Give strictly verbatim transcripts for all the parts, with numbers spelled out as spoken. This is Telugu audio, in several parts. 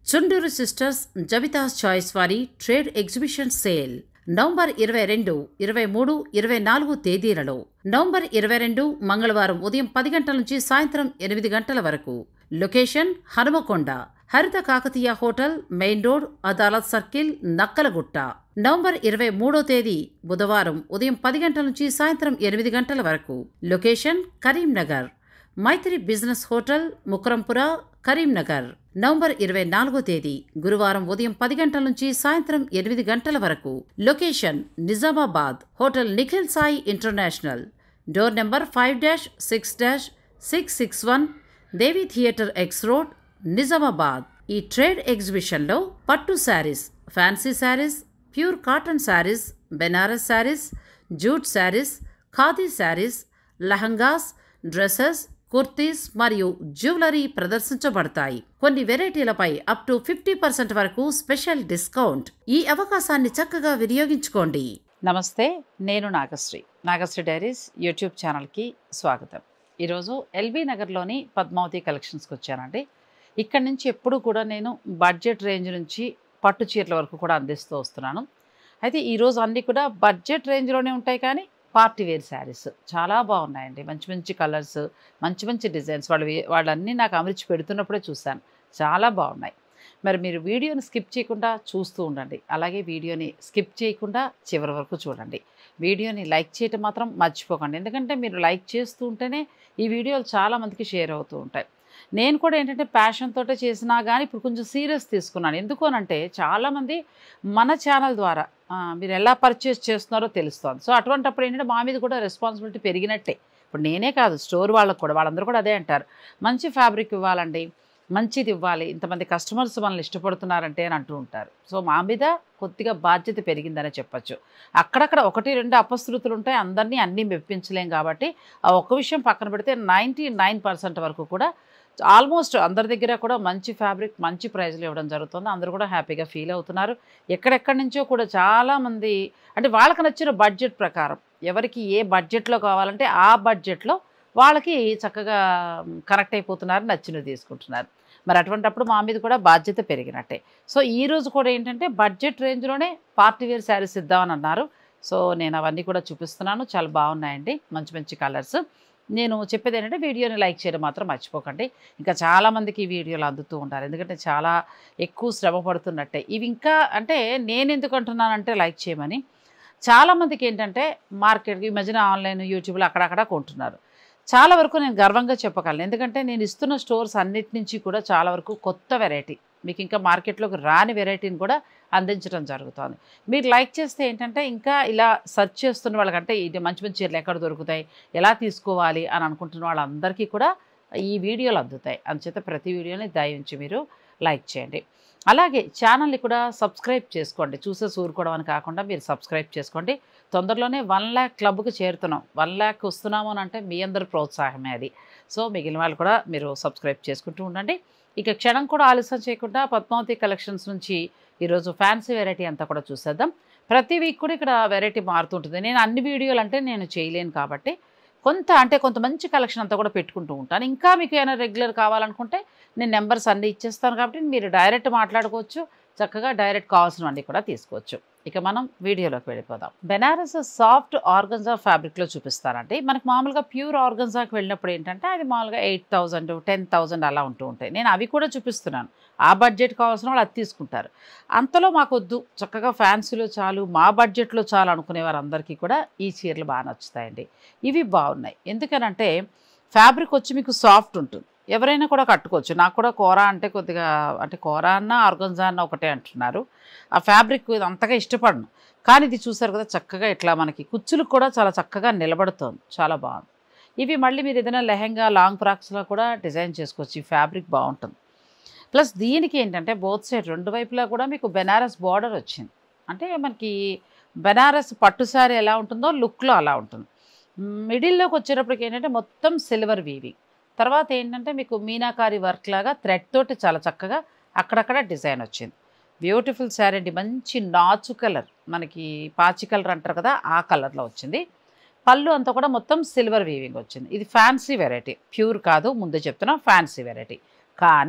చుండూరు సిస్టర్స్ జబితాస్ చాయిస్ వారి ట్రేడ్ ఎగ్జిబిషన్ సేల్ నవంబర్ ఇరవై రెండు ఇరవై మూడు ఇరవై నాలుగు తేదీలలో నవంబర్ ఇరవై రెండు మంగళవారం ఉదయం పది గంటల నుంచి సాయంత్రం ఎనిమిది గంటల వరకు. Location Hanumakonda, Haritha Kakatiya hotel, main road, Adalat circle, Nakkalagutta. November ఇరవై మూడో తేదీ బుధవారం ఉదయం పది గంటల నుంచి సాయంత్రం ఎనిమిది గంటల వరకు. Location Karimnagar, Maitri business hotel, Mukarampura, Karimnagar. November ఇరవై నాలుగో తేదీ గురువారం ఉదయం పది గంటల నుంచి సాయంత్రం ఎనిమిది గంటల వరకు. Location Nizamabad, hotel Nikhil Sai international, door number five dash six dash six six one, Devi theatre X road, Nizamabad. ఈ ట్రేడ్ ఎగ్జిబిషన్లో పట్టు saris, fancy saris, pure cotton saris, Banaras saris, jute saris, khadi saris, lehengas, dresses, kurtis మరియు జ్యువెలరీ ప్రదర్శించబడతాయి. కొన్ని వెరైటీలపై అప్ టు ఫిఫ్టీ పర్సెంట్ వరకు స్పెషల్ డిస్కౌంట్. ఈ అవకాశాన్ని చక్కగా వినియోగించుకోండి. నమస్తే, నేను నాగశ్రీ. నాగశ్రీ డైరీస్ యూట్యూబ్ ఛానల్కి స్వాగతం. ఈరోజు ఎల్బీ నగర్లోని పద్మావతి కలెక్షన్స్కి వచ్చానండి. ఇక్కడ నుంచి ఎప్పుడు కూడా నేను బడ్జెట్ రేంజ్ నుంచి పట్టు చీరల వరకు కూడా అందిస్తూ వస్తున్నాను. అయితే ఈరోజు అన్నీ కూడా బడ్జెట్ రేంజ్లోనే ఉంటాయి, కానీ పార్టీ వేర్ శారీస్ చాలా బాగున్నాయండి. మంచి మంచి కలర్స్, మంచి మంచి డిజైన్స్. వాళ్ళు వాళ్ళన్నీ నాకు అమర్చి పెడుతున్నప్పుడే చూశాను, చాలా బాగున్నాయి. మరి మీరు వీడియోని స్కిప్ చేయకుండా చూస్తూ ఉండండి. అలాగే వీడియోని స్కిప్ చేయకుండా చివరి వరకు చూడండి. వీడియోని లైక్ చేయటం మాత్రం మర్చిపోకండి, ఎందుకంటే మీరు లైక్ చేస్తూ ఉంటేనే ఈ వీడియోలు చాలామందికి షేర్ అవుతూ ఉంటాయి. నేను కూడా ఏంటంటే ప్యాషన్ తోటే చేసినా కానీ ఇప్పుడు కొంచెం సీరియస్ తీసుకున్నాను. ఎందుకు అనంటే చాలామంది మన ఛానల్ ద్వారా మీరు ఎలా పర్చేస్ చేస్తున్నారో తెలుస్తుంది. సో అటువంటిప్పుడు ఏంటంటే మా మీద కూడా రెస్పాన్సిబిలిటీ పెరిగినట్టే. ఇప్పుడు నేనే కాదు, స్టోర్ వాళ్ళకు కూడా, వాళ్ళందరూ కూడా అదే అంటారు, మంచి ఫ్యాబ్రిక్ ఇవ్వాలండి, మంచిది ఇవ్వాలి, ఇంతమంది కస్టమర్స్ మనల్ని ఇష్టపడుతున్నారంటే అని అంటూ ఉంటారు. సో మా మీద కొద్దిగా బాధ్యత పెరిగిందనే చెప్పచ్చు. అక్కడక్కడ ఒకటి రెండు అపశృతులు ఉంటాయి, అందరినీ అన్నీ మెప్పించలేం. కాబట్టి ఆ ఒక్క విషయం పక్కన పెడితే నైంటీ నైన్ పర్సెంట్ వరకు కూడా ఆల్మోస్ట్ అందరి దగ్గర కూడా మంచి ఫ్యాబ్రిక్, మంచి ప్రైజ్లు ఇవ్వడం జరుగుతుంది. అందరూ కూడా హ్యాపీగా ఫీల్ అవుతున్నారు. ఎక్కడెక్కడి నుంచో కూడా చాలామంది అంటే వాళ్ళకి నచ్చిన బడ్జెట్ ప్రకారం, ఎవరికి ఏ బడ్జెట్లో కావాలంటే ఆ బడ్జెట్లో వాళ్ళకి చక్కగా కనెక్ట్ అయిపోతున్నారు, నచ్చినవి తీసుకుంటున్నారు. మరి అటువంటిప్పుడు మా మీద కూడా బాధ్యత పెరిగినట్టే. సో ఈరోజు కూడా ఏంటంటే బడ్జెట్ రేంజ్లోనే పార్టీ వేర్ శారీస్ ఇద్దామని అన్నారు. సో నేను అవన్నీ కూడా చూపిస్తున్నాను. చాలా బాగున్నాయండి, మంచి మంచి కలర్స్. నేను చెప్పేది ఏంటంటే వీడియోని లైక్ చేయడం మాత్రం మర్చిపోకండి. ఇంకా చాలామందికి ఈ వీడియోలు అందుతూ ఉంటారు, ఎందుకంటే చాలా ఎక్కువ శ్రమ పడుతున్నట్టే. ఇవి ఇంకా అంటే నేను ఎందుకు అంటున్నానంటే లైక్ చేయమని, చాలామందికి ఏంటంటే మార్కెట్ ఈ మధ్యన ఆన్లైన్ యూట్యూబ్లో అక్కడక్కడ కొంటున్నారు. చాలా వరకు నేను గర్వంగా చెప్పగలను, ఎందుకంటే నేను ఇస్తున్న స్టోర్స్ అన్నిటి నుంచి కూడా చాలా వరకు కొత్త వెరైటీ, మీకు ఇంకా మార్కెట్లోకి రాని వెరైటీని కూడా అందించడం జరుగుతుంది. మీరు లైక్ చేస్తే ఏంటంటే ఇంకా ఇలా సెర్చ్ చేస్తున్న వాళ్ళకంటే ఇది మంచి మంచి చీరలు ఎక్కడ దొరుకుతాయి, ఎలా తీసుకోవాలి అని అనుకుంటున్న వాళ్ళందరికీ కూడా ఈ వీడియోలు అందుతాయి. అందుచేత ప్రతి వీడియోని దయించి మీరు లైక్ చేయండి. అలాగే ఛానల్ని కూడా సబ్స్క్రైబ్ చేసుకోండి. చూసే ఊరుకోవడం అని కాకుండా మీరు సబ్స్క్రైబ్ చేసుకోండి. తొందరలోనే వన్ ల్యాక్ క్లబ్కి చేరుతున్నాం. వన్ ల్యాక్ వస్తున్నాము అని అంటే మీ అందరి ప్రోత్సాహమే అది. సో మిగిలిన వాళ్ళు కూడా మీరు సబ్స్క్రైబ్ చేసుకుంటూ ఉండండి. ఇక క్షణం కూడా ఆలస్యం చేయకుండా పద్మావతి కలెక్షన్స్ నుంచి ఈరోజు ఫ్యాన్సీ వెరైటీ అంతా కూడా చూసేద్దాం. ప్రతి వీక్ కూడా ఇక్కడ వెరైటీ మారుతుంటుంది. నేను అన్ని వీడియోలు అంటే నేను చేయలేను కాబట్టి కొంత అంటే కొంత మంచి కలెక్షన్ అంతా కూడా పెట్టుకుంటూ ఉంటాను. ఇంకా మీకు ఏమైనా రెగ్యులర్ కావాలనుకుంటే నేను నెంబర్స్ అన్నీ ఇచ్చేస్తాను, కాబట్టి మీరు డైరెక్ట్ మాట్లాడుకోవచ్చు, చక్కగా డైరెక్ట్ కావాల్సినవన్నీ కూడా తీసుకోవచ్చు. ఇక మనం వీడియోలోకి వెళ్ళిపోదాం. బెనారస్ సాఫ్ట్ ఆర్గన్జా ఫ్యాబ్రిక్లో చూపిస్తానండి. మనకు మామూలుగా ప్యూర్ ఆర్గన్జాకి వెళ్ళినప్పుడు ఏంటంటే అది మామూలుగా ఎయిట్ థౌజండ్ టెన్ థౌజండ్ అలా ఉంటూ ఉంటాయి. నేను అవి కూడా చూపిస్తున్నాను. ఆ బడ్జెట్ కావాల్సిన వాళ్ళు అది తీసుకుంటారు. అంతలో మాకు వద్దు, చక్కగా ఫ్యాన్సీలో చాలు, మా బడ్జెట్లో చాలు అనుకునే వారందరికీ కూడా ఈ చీరలు బాగా నచ్చుతాయండి. ఇవి బాగున్నాయి, ఎందుకనంటే ఫ్యాబ్రిక్ వచ్చి మీకు సాఫ్ట్ ఉంటుంది, ఎవరైనా కూడా కట్టుకోవచ్చు. నాకు కూడా కోరా అంటే కొద్దిగా అంటే కోరా అన్న ఆర్గన్జా అన్న ఒకటే అంటున్నారు. ఆ ఫ్యాబ్రిక్ అంతగా ఇష్టపడను, కానీ ఇది చూసారు కదా చక్కగా ఇట్లా మనకి కుచ్చులకు కూడా చాలా చక్కగా నిలబడుతుంది, చాలా బాగుంది. ఇవి మళ్ళీ మీరు ఏదైనా లెహెంగా లాంగ్ ఫ్రాక్స్లో కూడా డిజైన్ చేసుకోవచ్చు. ఈ ఫ్యాబ్రిక్ బాగుంటుంది. ప్లస్ దీనికి ఏంటంటే బోత్ సైడ్ రెండు వైపులా కూడా మీకు బెనారస్ బార్డర్ వచ్చింది. అంటే మనకి బెనారస్ పట్టు శారీ ఎలా ఉంటుందో లుక్లో అలా ఉంటుంది. మిడిల్లోకి వచ్చేటప్పటికి ఏంటంటే మొత్తం సిల్వర్ వీవింగ్, తర్వాత ఏంటంటే మీకు మీనాకారి వర్క్ లాగా థ్రెడ్ తోటి చాలా చక్కగా అక్కడక్కడ డిజైన్ వచ్చింది. బ్యూటిఫుల్ శారీ అండి, మంచి నాచు కలర్, మనకి పాచి కలర్ అంటారు కదా ఆ కలర్లో వచ్చింది. పళ్ళు అంతా కూడా మొత్తం సిల్వర్ వీవింగ్ వచ్చింది. ఇది ఫ్యాన్సీ వెరైటీ, ప్యూర్ కాదు, ముందే చెప్తున్నా ఫ్యాన్సీ వెరైటీ. కానీ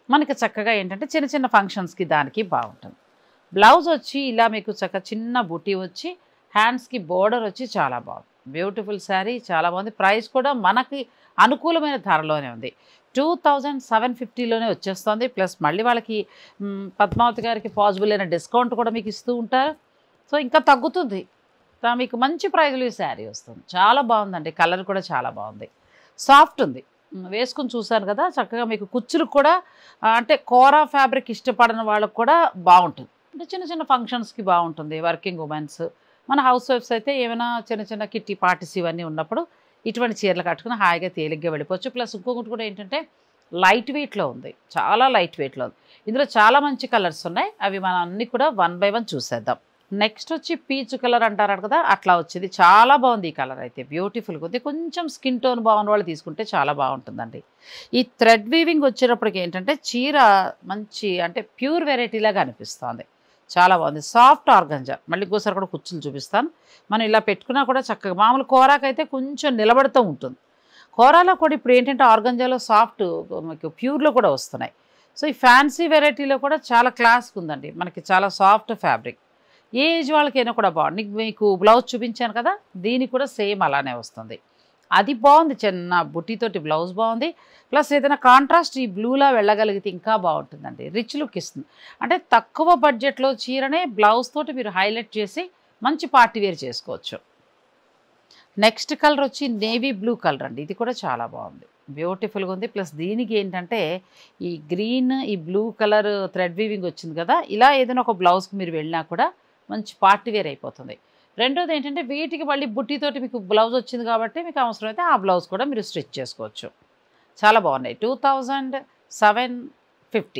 మనకి చక్కగా ఏంటంటే చిన్న చిన్న ఫంక్షన్స్కి దానికి బాగుంటుంది. బ్లౌజ్ వచ్చి ఇలా మీకు చక్క చిన్న బుటీ వచ్చి హ్యాండ్స్కి బోర్డర్ వచ్చి చాలా బాగుంది. బ్యూటిఫుల్ శారీ, చాలా బాగుంది. ప్రైస్ కూడా మనకి అనుకూలమైన ధరలోనే ఉంది. టూ థౌజండ్ సెవెన్ ఫిఫ్టీలోనే వచ్చేస్తుంది. ప్లస్ మళ్ళీ వాళ్ళకి పద్మావతి గారికి పాసిబుల్ అయిన డిస్కౌంట్ కూడా మీకు ఇస్తూ ఉంటారు. సో ఇంకా తగ్గుతుంది, మీకు మంచి ప్రైజ్లో ఈ శారీ వస్తుంది. చాలా బాగుందండి. కలర్ కూడా చాలా బాగుంది, సాఫ్ట్ ఉంది. వేసుకుని చూసాను కదా, చక్కగా మీకు కుచ్చులు కూడా అంటే కోరా ఫ్యాబ్రిక్ ఇష్టపడిన వాళ్ళకు కూడా బాగుంటుంది. అంటే చిన్న చిన్న ఫంక్షన్స్కి బాగుంటుంది. వర్కింగ్ ఉమెన్స్, మన హౌస్ వైఫ్స్ అయితే ఏమైనా చిన్న చిన్న కిట్టి పార్టీస్ ఇవన్నీ ఉన్నప్పుడు ఇటువంటి చీరలు కట్టుకుని హాయిగా తేలిగ్గా వెళ్ళిపోవచ్చు. ప్లస్ ఇంకొకటి కూడా ఏంటంటే లైట్ వెయిట్లో ఉంది, చాలా లైట్ వెయిట్లో ఉంది. ఇందులో చాలా మంచి కలర్స్ ఉన్నాయి. అవి మనం అన్నీ కూడా వన్ బై వన్ చూసేద్దాం. నెక్స్ట్ వచ్చి పీచ్ కలర్ అంటారు కదా, అట్లా వచ్చింది. చాలా బాగుంది ఈ కలర్ అయితే, బ్యూటిఫుల్గా ఉంది. కొంచెం స్కిన్ టోన్ బాగున్న వాళ్ళు తీసుకుంటే చాలా బాగుంటుందండి. ఈ థ్రెడ్ వీవింగ్ వచ్చేటప్పటికి ఏంటంటే చీర మంచి అంటే ప్యూర్ వెరైటీలాగా అనిపిస్తుంది. చాలా బాగుంది. సాఫ్ట్ ఆర్గంజా, మళ్ళీ ఇంకోసారి కూడా కుచ్చులు చూపిస్తాను. మనం ఇలా పెట్టుకున్నా కూడా చక్కగా, మామూలు కోరాకైతే కొంచెం నిలబడుతూ ఉంటుంది. కోరాలో కూడా ఇప్పుడు ఏంటంటే ఆర్గంజాలో సాఫ్ట్ మీకు ప్యూర్లో కూడా వస్తున్నాయి. సో ఈ ఫ్యాన్సీ వెరైటీలో కూడా చాలా క్లాస్గా ఉందండి. మనకి చాలా సాఫ్ట్ ఫ్యాబ్రిక్, ఏ ఏజ్ వాళ్ళకైనా కూడా బాగుంది. మీకు బ్లౌజ్ చూపించాను కదా, దీనికి కూడా సేమ్ అలానే వస్తుంది. అది బాగుంది, చిన్న బుట్టితోటి బ్లౌజ్ బాగుంది. ప్లస్ ఏదైనా కాంట్రాస్ట్ ఈ బ్లూలా వెళ్ళగలిగితే ఇంకా బాగుంటుందండి, రిచ్ లుక్ ఇస్తుంది. అంటే తక్కువ బడ్జెట్లో చీరనే బ్లౌజ్ తోటి మీరు హైలైట్ చేసి మంచి పార్టీ వేర్ చేసుకోవచ్చు. నెక్స్ట్ కలర్ వచ్చి నేవీ బ్లూ కలర్ అండి. ఇది కూడా చాలా బాగుంది, బ్యూటిఫుల్గా ఉంది. ప్లస్ దీనికి ఏంటంటే ఈ గ్రీన్ ఈ బ్లూ కలర్ థ్రెడ్ వీవింగ్ వచ్చింది కదా, ఇలా ఏదైనా ఒక బ్లౌజ్కి మీరు వెళ్ళినా కూడా మంచి పార్టీ వేర్ అయిపోతుంది. రెండోది ఏంటంటే వీటికి మళ్ళీ బుట్టితోటి మీకు బ్లౌజ్ వచ్చింది కాబట్టి మీకు అవసరమైతే ఆ బ్లౌజ్ కూడా మీరు స్టిచ్ చేసుకోవచ్చు. చాలా బాగున్నాయి. టూ థౌజండ్ సెవెన్ ఫిఫ్టీ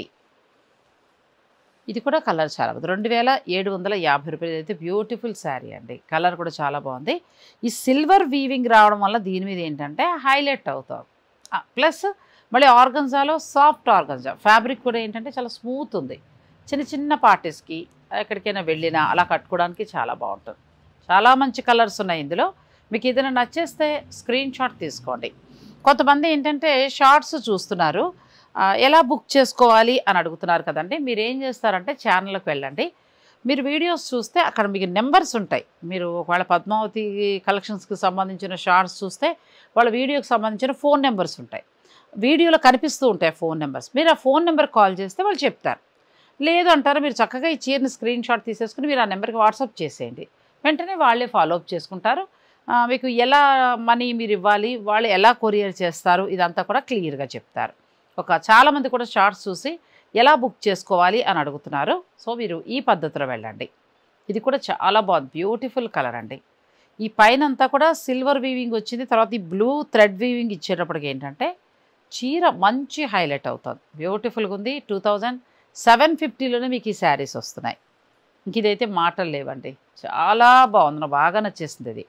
ఇది కూడా కలర్ చాలా బాగుంది. రెండు వేల ఏడు వందల యాభై రూపాయలు అయితే బ్యూటిఫుల్ శారీ అండి. కలర్ కూడా చాలా బాగుంది. ఈ సిల్వర్ వీవింగ్ రావడం వల్ల దీని మీద ఏంటంటే హైలైట్ అవుతుంది. ప్లస్ మళ్ళీ ఆర్గంజాలో సాఫ్ట్ ఆర్గంజా ఫ్యాబ్రిక్ కూడా ఏంటంటే చాలా స్మూత్ ఉంది. చిన్న చిన్న పార్టీస్కి ఎక్కడికైనా వెళ్ళినా అలా కట్టుకోవడానికి చాలా బాగుంటుంది. చాలా మంచి కలర్స్ ఉన్నాయి ఇందులో. మీకు ఏదైనా నచ్చేస్తే స్క్రీన్ షాట్ తీసుకోండి. కొంతమంది ఏంటంటే షార్ట్స్ చూస్తున్నారు, ఎలా బుక్ చేసుకోవాలి అని అడుగుతున్నారు కదండి. మీరు ఏం చేస్తారంటే ఛానల్కి వెళ్ళండి. మీరు వీడియోస్ చూస్తే అక్కడ మీకు నెంబర్స్ ఉంటాయి. మీరు ఒకవేళ పద్మావతి కలెక్షన్స్కి సంబంధించిన షార్ట్స్ చూస్తే వాళ్ళ వీడియోకి సంబంధించిన ఫోన్ నెంబర్స్ ఉంటాయి. వీడియోలో కనిపిస్తూ ఉంటాయి ఫోన్ నెంబర్స్. మీరు ఆ ఫోన్ నెంబర్ కాల్ చేస్తే వాళ్ళు చెప్తారు. లేదు అంటారు మీరు చక్కగా ఈ చీరని స్క్రీన్ షాట్ తీసేసుకుని మీరు ఆ నెంబర్కి వాట్సాప్ చేసేయండి. వెంటనే వాళ్ళే ఫాలోఅప్ చేసుకుంటారు. మీకు ఎలా మనీ మీరు ఇవ్వాలి, వాళ్ళు ఎలా కొరియర్ చేస్తారు, ఇదంతా కూడా క్లియర్గా చెప్తారు. ఒక చాలామంది కూడా షార్ట్స్ చూసి ఎలా బుక్ చేసుకోవాలి అని అడుగుతున్నారు. సో మీరు ఈ పద్ధతిలో వెళ్ళండి. ఇది కూడా చాలా బాగుంది, బ్యూటిఫుల్ కలర్ అండి. ఈ పైన అంతా కూడా సిల్వర్ వీవింగ్ వచ్చింది. తర్వాత ఈ బ్లూ థ్రెడ్ వీవింగ్ ఇచ్చేటప్పటికి ఏంటంటే చీర మంచి హైలైట్ అవుతుంది, బ్యూటిఫుల్గా ఉంది. టూ థౌజండ్ సెవెన్ ఫిఫ్టీలోనే మీకు ఈ శారీస్ వస్తున్నాయి. ఇంక ఇదైతే మాటలు లేవండి, చాలా బాగుంది, నాకు బాగా నచ్చేసింది. ఇది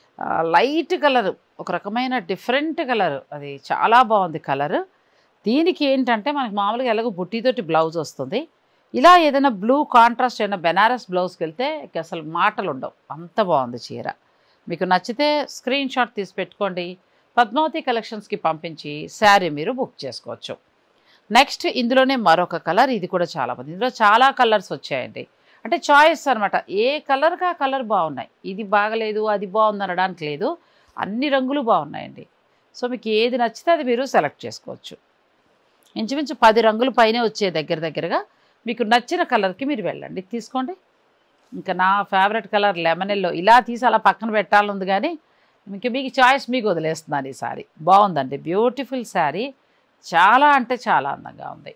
లైట్ కలర్, ఒక రకమైన డిఫరెంట్ కలర్, అది చాలా బాగుంది కలర్. దీనికి ఏంటంటే మనకి మామూలుగా ఎలాగో బుట్టితోటి బ్లౌజ్ వస్తుంది. ఇలా ఏదైనా బ్లూ కాంట్రాస్ట్ అయినా బెనారస్ బ్లౌజ్కి వెళ్తే అసలు మాటలు ఉండవు, అంత బాగుంది చీర. మీకు నచ్చితే స్క్రీన్ షాట్ తీసి పెట్టుకోండి, పద్మావతి కలెక్షన్స్కి పంపించి శారీ మీరు బుక్ చేసుకోవచ్చు. నెక్స్ట్ ఇందులోనే మరొక కలర్, ఇది కూడా చాలా బాగుంది. ఇందులో చాలా కలర్స్ వచ్చాయండి, అంటే చాయిస్ అనమాట. ఏ కలర్కి ఆ కలర్ బాగున్నాయి, ఇది బాగలేదు అది బాగుంది అనడానికి లేదు, అన్ని రంగులు బాగున్నాయండి. సో మీకు ఏది నచ్చితే అది మీరు సెలెక్ట్ చేసుకోవచ్చు. ఇంచుమించు పది రంగుల పైనే వచ్చే దగ్గర దగ్గరగా మీకు నచ్చిన కలర్కి మీరు వెళ్ళండి, తీసుకోండి. ఇంకా నా ఫేవరెట్ కలర్ లెమన్ ఎల్లో, ఇలా తీసి అలా పక్కన పెట్టాలని ఉంది కానీ ఇంక మీకు చాయిస్ మీకు వదిలేస్తున్నాను. ఈ శారీ బాగుందండి, బ్యూటిఫుల్ శారీ, చాలా అంటే చాలా అందంగా ఉంది.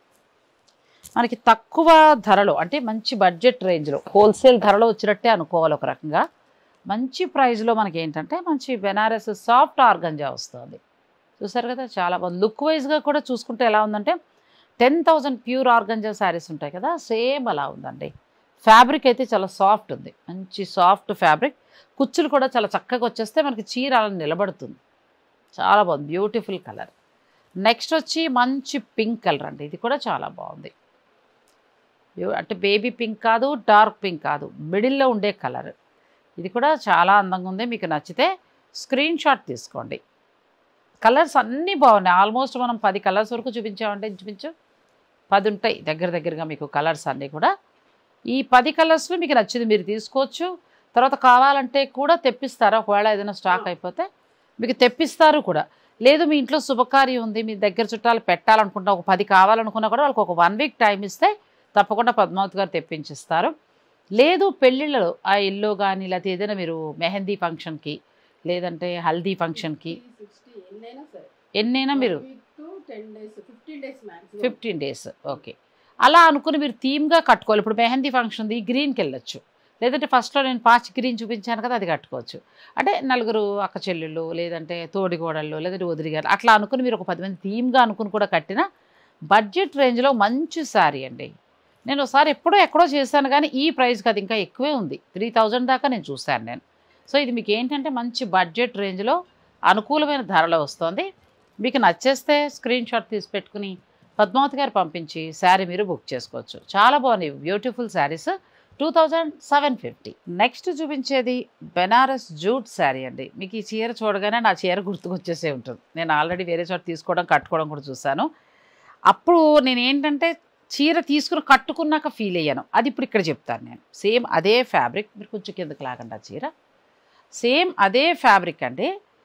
మనకి తక్కువ ధరలో అంటే మంచి బడ్జెట్ రేంజ్లో హోల్సేల్ ధరలో వచ్చినట్టే అనుకోవాలి ఒక రకంగా. మంచి ప్రైస్లో మనకి ఏంటంటే మంచి బెనారస్ సాఫ్ట్ ఆర్గంజా వస్తుంది. చూసారు కదా, చాలా బాగుంది. లుక్ వైజ్గా కూడా చూసుకుంటే ఎలా ఉందంటే ten thousand pure organza saris ఉంటాయి కదా, సేమ్ అలా ఉందండి. ఫ్యాబ్రిక్ అయితే చాలా సాఫ్ట్ ఉంది, మంచి సాఫ్ట్ ఫ్యాబ్రిక్. కుచ్చులు కూడా చాలా చక్కగా వచ్చేస్తే మనకి చీర అలా నిలబడుతుంది, చాలా బాగుంది, బ్యూటిఫుల్ కలర్. నెక్స్ట్ వచ్చి మంచి పింక్ కలర్ అండి, ఇది కూడా చాలా బాగుంది. అంటే బేబీ పింక్ కాదు, డార్క్ పింక్ కాదు, మిడిల్లో ఉండే కలర్. ఇది కూడా చాలా అందంగా ఉంది. మీకు నచ్చితే స్క్రీన్ షాట్ తీసుకోండి. కలర్స్ అన్నీ బాగున్నాయి, ఆల్మోస్ట్ మనం పది కలర్స్ వరకు చూపించామంటే ఇంచుమించు పది ఉంటాయి దగ్గర దగ్గరగా మీకు కలర్స్ అన్నీ కూడా. ఈ పది కలర్స్లో మీకు నచ్చింది మీరు తీసుకోవచ్చు. తర్వాత కావాలంటే కూడా తెప్పిస్తారు, ఒకవేళ ఏదైనా స్టాక్ అయిపోతే మీకు తెప్పిస్తారు కూడా. లేదు మీ ఇంట్లో శుభకార్యం ఉంది, మీ దగ్గర చుట్టాలు పెట్టాలనుకుంటా ఒక పది కావాలనుకున్నా కూడా వాళ్ళకి ఒక వన్ వీక్ టైం ఇస్తే తప్పకుండా పద్మావతి గారు తెప్పించిస్తారు. లేదు పెళ్ళిళ్ళు ఆ ఇల్లు కానీ లేకపోతే ఏదైనా మీరు మెహందీ ఫంక్షన్కి లేదంటే హల్దీ ఫంక్షన్కి ఎన్నైనా మీరు ఫిఫ్టీన్ డేస్ ఓకే అలా అనుకుని మీరు థీమ్గా కట్టుకోవాలి. ఇప్పుడు మెహందీ ఫంక్షన్ ఉంది, గ్రీన్కి వెళ్ళొచ్చు. లేదంటే ఫస్ట్లో నేను పాచ్ గ్రీన్ చూపించాను కదా, అది కట్టుకోవచ్చు. అంటే నలుగురు అక్క చెల్లెళ్ళు లేదంటే తోడిగోడళ్ళు లేదంటే వదిలిగారు అట్లా అనుకుని మీరు ఒక పది మంది థీమ్గా అనుకుని కూడా కట్టిన బడ్జెట్ రేంజ్లో మంచి శారీ అండి. నేను ఒకసారి ఎప్పుడో ఎక్కడో చేశాను కానీ ఈ ప్రైస్కి అది ఇంకా ఎక్కువే ఉంది. త్రీ థౌజండ్ దాకా నేను చూశాను నేను. సో ఇది మీకు ఏంటంటే మంచి బడ్జెట్ రేంజ్లో అనుకూలమైన ధరలో వస్తుంది. మీకు నచ్చేస్తే స్క్రీన్ షాట్ తీసి పెట్టుకుని పద్మావతి గారు పంపించి శారీ మీరు బుక్ చేసుకోవచ్చు. చాలా బాగున్నాయి, beautiful saris. Two thousand seven fifty. Next చూపించేది బెనారస్ జూట్ శారీ అండి. మీకు ఈ చీర చూడగానే నా చీర గుర్తుకొచ్చేసే ఉంటుంది. నేను ఆల్రెడీ వేరే చోట తీసుకోవడం కట్టుకోవడం కూడా చూశాను. అప్పుడు నేను ఏంటంటే చీర తీసుకుని కట్టుకున్నాక ఫీల్ అయ్యాను, అది ఇప్పుడు ఇక్కడ చెప్తాను నేను. సేమ్ అదే ఫ్యాబ్రిక్, మీరు కొంచెం కిందకి లాగండి ఆ చీర. సేమ్ అదే ఫ్యాబ్రిక్ అండి.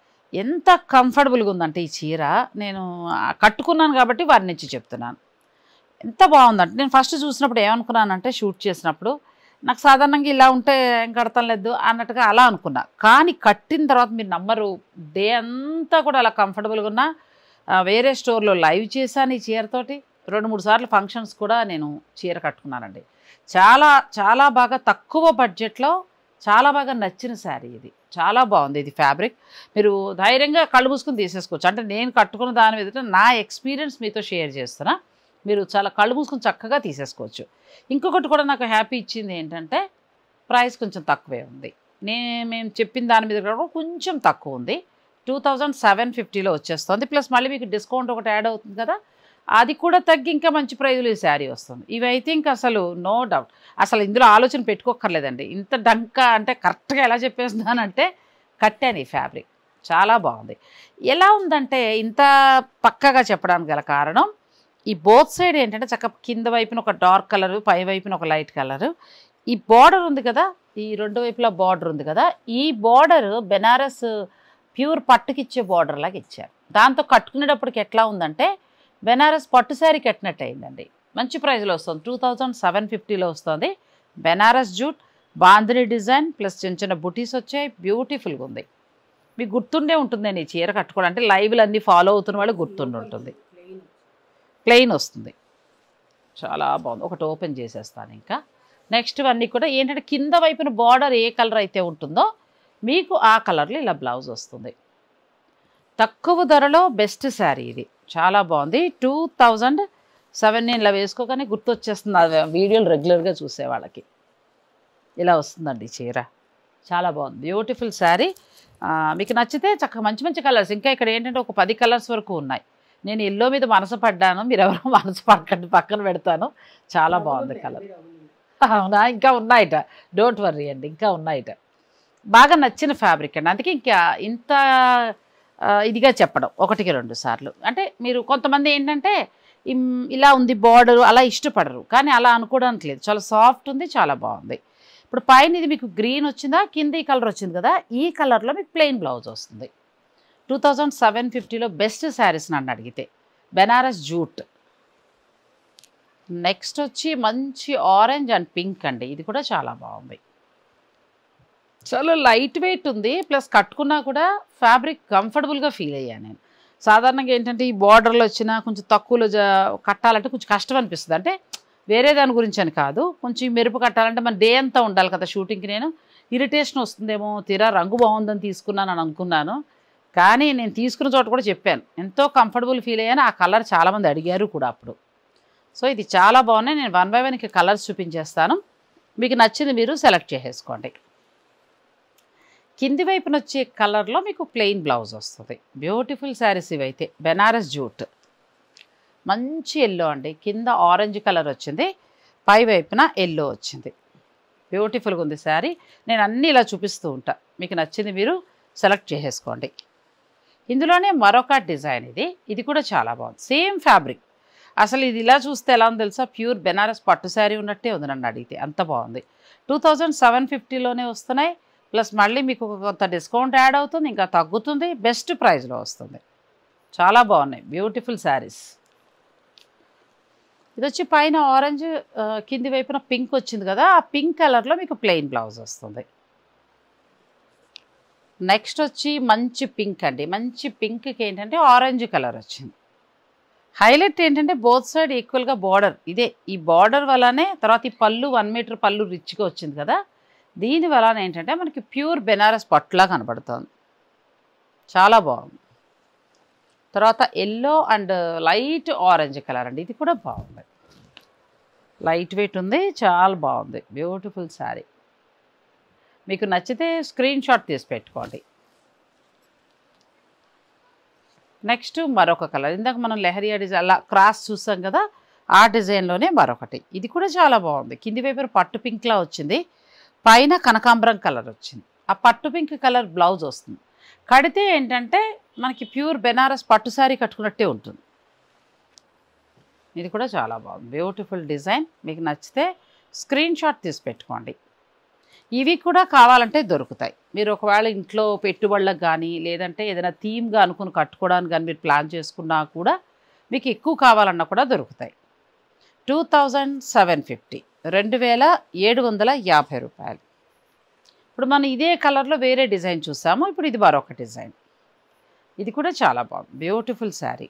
ఎంత కంఫర్టబుల్గా ఉందంటే ఈ చీర, నేను కట్టుకున్నాను కాబట్టి వారి నుంచి చెప్తున్నాను. ఎంత బాగుందంటే నేను ఫస్ట్ చూసినప్పుడు ఏమనుకున్నానంటే షూట్ చేసినప్పుడు నాకు సాధారణంగా ఇలా ఉంటే ఏం కడతాం లేదు అన్నట్టుగా అలా అనుకున్నా. కానీ కట్టిన తర్వాత మీరు నమ్మరు, డే అంతా కూడా అలా కంఫర్టబుల్గా ఉన్నా. వేరే స్టోర్లో లైవ్ చేశాను ఈ చీరతోటి. రెండు మూడు సార్లు ఫంక్షన్స్ కూడా నేను చీర కట్టుకున్నానండి. చాలా చాలా బాగా తక్కువ బడ్జెట్లో చాలా బాగా నచ్చిన శారీ ఇది. చాలా బాగుంది ఇది ఫ్యాబ్రిక్. మీరు ధైర్యంగా కళ్ళు మూసుకుని తీసేసుకోవచ్చు. అంటే నేను కట్టుకున్న దాని మీద నా ఎక్స్పీరియన్స్ మీతో షేర్ చేస్తున్నా. మీరు చాలా కళ్ళు మూసుకుని చక్కగా తీసేసుకోవచ్చు. ఇంకొకటి కూడా నాకు హ్యాపీ ఇచ్చింది ఏంటంటే ప్రైస్ కొంచెం తక్కువే ఉంది. నేను మేము చెప్పిన దాని మీద కూడా కొంచెం తక్కువ ఉంది. టూ థౌజండ్ సెవెన్ ఫిఫ్టీలో వచ్చేస్తుంది. ప్లస్ మళ్ళీ మీకు డిస్కౌంట్ ఒకటి యాడ్ అవుతుంది కదా, అది కూడా తగ్గి ఇంకా మంచి ప్రైజ్లో ఈ శారీ వస్తుంది. ఇవి అయితే ఇంకా అసలు నో డౌట్, అసలు ఇందులో ఆలోచన పెట్టుకోక్కర్లేదండి. ఇంత డంకా అంటే కరెక్ట్గా ఎలా చెప్పేస్తున్నానంటే కట్టాను ఈ ఫ్యాబ్రిక్. చాలా బాగుంది. ఎలా ఉందంటే ఇంత పక్కగా చెప్పడానికి గల కారణం ఈ బోత్ సైడ్ ఏంటంటే చక్కగా కింద వైపున ఒక డార్క్ కలరు, పై వైపున ఒక లైట్ కలరు. ఈ బార్డర్ ఉంది కదా, ఈ రెండు వైపులా బార్డర్ ఉంది కదా, ఈ బార్డర్ బెనారస్ ప్యూర్ పట్టుకిచ్చే బార్డర్ లాగా ఇచ్చారు. దాంతో కట్టుకునేటప్పటికి ఎట్లా ఉందంటే బెనారస్ పట్టు శారీ కట్టినట్టు అయిందండి. మంచి ప్రైస్లో వస్తుంది. టూ థౌజండ్ సెవెన్ ఫిఫ్టీలో వస్తుంది. Banaras jute bandhani design plus చిన్న చిన్న బుటీస్ వచ్చాయి. బ్యూటిఫుల్గా ఉంది. మీకు గుర్తుండే ఉంటుంది నేను ఈ చీర కట్టుకోవడం. అంటే లైవ్లు అన్నీ ఫాలో అవుతున్న వాళ్ళు గుర్తుండి ఉంటుంది. ప్లెయిన్ వస్తుంది. చాలా బాగుంది. ఒకటి ఓపెన్ చేసేస్తాను. ఇంకా నెక్స్ట్ అన్నీ కూడా ఏంటంటే కింద వైపున బార్డర్ ఏ కలర్ అయితే ఉంటుందో మీకు ఆ కలర్లో ఇలా బ్లౌజ్ వస్తుంది. తక్కువ ధరలో బెస్ట్ శారీ ఇది. చాలా బాగుంది. టూ థౌజండ్ సెవెన్ నేను ఇలా వేసుకోగానే గుర్తొచ్చేస్తుంది అది వీడియోలు రెగ్యులర్గా చూసే వాళ్ళకి. ఇలా వస్తుందండి చీర. చాలా బాగుంది. బ్యూటిఫుల్ శారీ. మీకు నచ్చితే చక్కగా మంచి మంచి కలర్స్ ఇంకా ఇక్కడ ఏంటంటే ఒక పది కలర్స్ వరకు ఉన్నాయి. నేను ఎల్లో మీద మనసు పడ్డాను, మీరు ఎవరో మనసు పడకండి, పక్కన పెడతాను. చాలా బాగుంది కలర్. అవునా, ఇంకా ఉన్నాయిట, డోంట్ వర్రీ అండి, ఇంకా ఉన్నాయిట. బాగా నచ్చిన ఫ్యాబ్రిక్ అండి. అందుకే ఇంకా ఇంత ఇదిగా చెప్పడం ఒకటికి రెండు సార్లు. అంటే మీరు కొంతమంది ఏంటంటే ఇలా ఉంది బార్డర్ అలా ఇష్టపడరు, కానీ అలా అనుకోవడానికి లేదు. చాలా సాఫ్ట్ ఉంది, చాలా బాగుంది. ఇప్పుడు పైన ఇది మీకు గ్రీన్ వచ్చిందా, కింద ఈ కలర్ వచ్చింది కదా, ఈ కలర్లో మీకు ప్లెయిన్ బ్లౌజ్ వస్తుంది. టూ థౌజండ్ సెవెన్ ఫిఫ్టీలో బెస్ట్ శారీస్ నన్ను అడిగితే బెనారస్ జూట్. నెక్స్ట్ వచ్చి మంచి ఆరెంజ్ అండ్ పింక్ అండి. ఇది కూడా చాలా బాగుంది. చాలా లైట్ వెయిట్ ఉంది, ప్లస్ కట్టుకున్నా కూడా ఫ్యాబ్రిక్ కంఫర్టబుల్గా ఫీల్ అయ్యాను నేను. సాధారణంగా ఏంటంటే ఈ బార్డర్లో వచ్చినా కొంచెం తక్కువలో కట్టాలంటే కొంచెం కష్టం అనిపిస్తుంది. అంటే వేరే దాని గురించి అని కాదు, కొంచెం మెరుపు కట్టాలంటే మన డే అంతా ఉండాలి కదా షూటింగ్కి. నేను ఇరిటేషన్ వస్తుందేమో, తీరా రంగు బాగుందని తీసుకున్నాను అని అనుకున్నాను. కానీ నేను తీసుకున్న చోట కూడా చెప్పాను, ఎంతో కంఫర్టబుల్ ఫీల్ అయ్యాను. ఆ కలర్ చాలామంది అడిగారు కూడా అప్పుడు. సో ఇది చాలా బాగున్నాయి. నేను వన్ బై వన్ ఇక కలర్స్ చూపించేస్తాను, మీకు నచ్చింది మీరు సెలెక్ట్ చేసేసుకోండి. కింది వైపున వచ్చే కలర్లో మీకు ప్లెయిన్ బ్లౌజ్ వస్తుంది. బ్యూటిఫుల్ శారీస్ ఇవైతే. బెనారస్ జూట్ మంచి ఎల్లో అండి. కింద ఆరెంజ్ కలర్ వచ్చింది, పై వైపున ఎల్లో వచ్చింది. బ్యూటిఫుల్గా ఉంది శారీ. నేను అన్నీ ఇలా చూపిస్తూ ఉంటా, మీకు నచ్చింది మీరు సెలెక్ట్ చేసేసుకోండి. ఇందులోనే మరొక డిజైన్ ఇది. ఇది కూడా చాలా బాగుంది. సేమ్ ఫ్యాబ్రిక్, అసలు ఇది ఇలా చూస్తే ఎలా ఉందో తెలుసా, ప్యూర్ బెనారస్ పట్టు శారీ ఉన్నట్టే ఉంది నన్ను అడిగితే, అంత బాగుంది. టూ థౌజండ్ సెవెన్ ఫిఫ్టీలోనే వస్తున్నాయి, ప్లస్ మళ్ళీ మీకు కొంత డిస్కౌంట్ యాడ్ అవుతుంది, ఇంకా తగ్గుతుంది, బెస్ట్ ప్రైస్లో వస్తుంది. చాలా బాగున్నాయి బ్యూటిఫుల్ శారీస్. ఇది వచ్చి పైన ఆరెంజ్, కింది వైపున పింక్ వచ్చింది కదా, ఆ పింక్ కలర్లో మీకు ప్లెయిన్ బ్లౌజ్ వస్తుంది. నెక్స్ట్ వచ్చి మంచి పింక్ అండి, మంచి పింక్కి ఏంటంటే ఆరెంజ్ కలర్ వచ్చింది. హైలైట్ ఏంటంటే బోత్ సైడ్ ఈక్వల్గా బార్డర్, ఇదే ఈ బార్డర్ వల్లనే తర్వాత ఈ పళ్ళు వన్ మీటర్ పళ్ళు రిచ్గా వచ్చింది కదా, దీని వలన ఏంటంటే మనకి ప్యూర్ బెనారస్ పట్టులా కనబడుతుంది. చాలా బాగుంది. తర్వాత yellow and light orange colour అండి, ఇది కూడా బాగుంది, లైట్ వెయిట్ ఉంది, చాలా బాగుంది, బ్యూటిఫుల్ శారీ. మీకు నచ్చితే స్క్రీన్ షాట్ తీసి పెట్టుకోండి. నెక్స్ట్ మరొక కలర్, ఇందాక మనం లెహరియా డిజైన్ అలా క్రాస్ చూసాం కదా, ఆ డిజైన్లోనే మరొకటి, ఇది కూడా చాలా బాగుంది. కింది వైపు పట్టు పింక్లా వచ్చింది, పైన కనకాంబరం కలర్ వచ్చింది. ఆ పట్టు పింక్ కలర్ బ్లౌజ్ వస్తుంది. కడితే ఏంటంటే మనకి ప్యూర్ బెనారస్ పట్టు శారీ కట్టుకున్నట్టే ఉంటుంది. ఇది కూడా చాలా బాగుంది, బ్యూటిఫుల్ డిజైన్. మీకు నచ్చితే స్క్రీన్ షాట్ తీసి పెట్టుకోండి. ఇవి కూడా కావాలంటే దొరుకుతాయి. మీరు ఒకవేళ ఇంట్లో పెట్టుబడులకు కానీ లేదంటే ఏదైనా థీమ్గా అనుకుని కట్టుకోవడానికి కానీ మీరు ప్లాన్ చేసుకున్నా కూడా మీకు ఎక్కువ కావాలన్నా కూడా దొరుకుతాయి. టూ థౌజండ్ సెవెన్ ఫిఫ్టీ రెండు వేల ఏడు వందల యాభై రూపాయలు. ఇప్పుడు మనం ఇదే కలర్లో వేరే డిజైన్ చూసాము, ఇప్పుడు ఇది మరొక డిజైన్. ఇది కూడా చాలా బాగుంది, బ్యూటిఫుల్ శారీ.